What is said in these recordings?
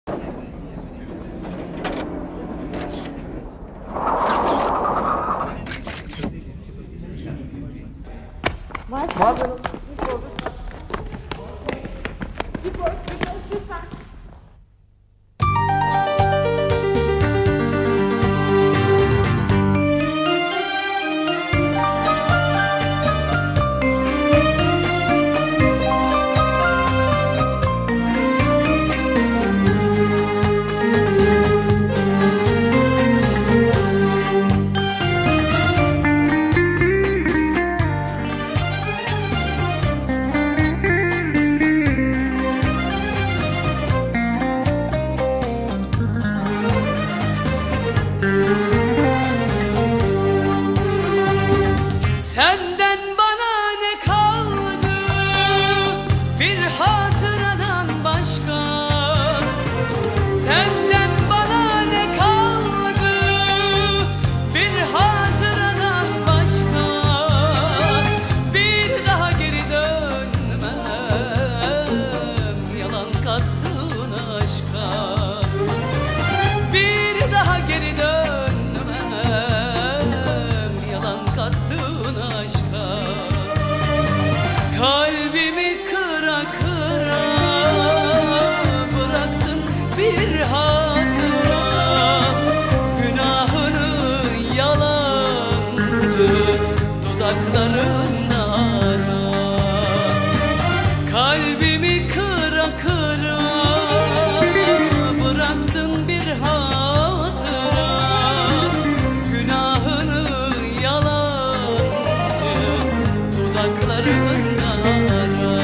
Malzeme. Depois, lütfen. Senden bana ne kaldı bir hatıradan başka? Senden bana ne kaldı bir hatıradan başka? Bir daha geri dönmem yalan kattığın aşka. Bir daha geri dönmem yalan kattığın aşka. Kalbimi kıra kıra bıraktın bir hatıra. Günahını yalancı dudaklarında ara. Kalbimi kıra kıra bıraktın bir hatıra. Günahını yalancı dudaklarında ara.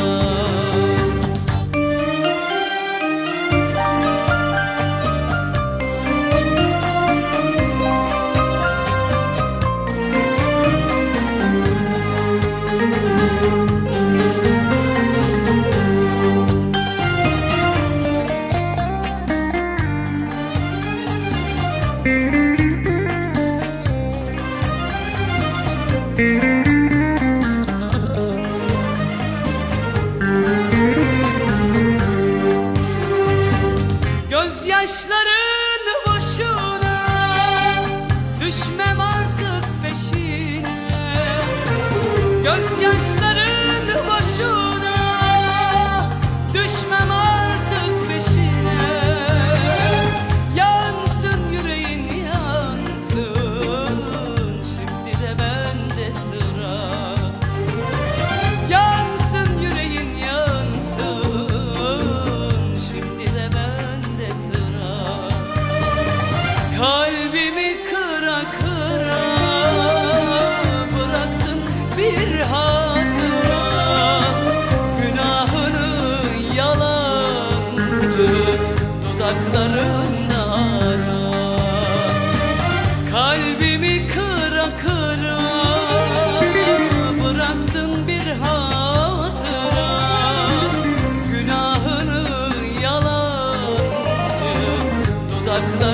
Gözyaşların boşuna, düşmem artık peşine. Gözyaşların boşuna, düşmem artık peşine. Yansın yüreğin yansın, şimdi de bende sıra. Yansın yüreğin yansın, şimdi de bende sıra. Kalbimi kıra kıra bıraktın bir hatıra. Günahını yalancı dudaklarında ara. Kalbimi kıra kıra bıraktın bir hatıra. Günahını yalancı dudaklarında